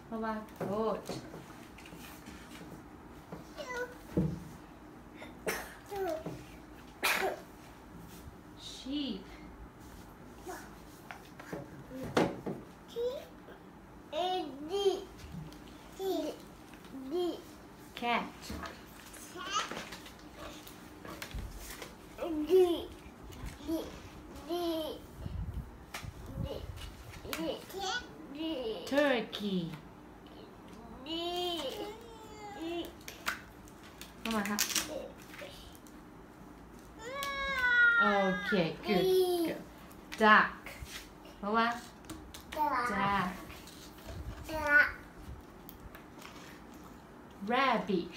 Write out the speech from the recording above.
Baba, good. Sheep. Cat. Turkey. Come on, okay, good. Duck. Come Duck. Rabbit.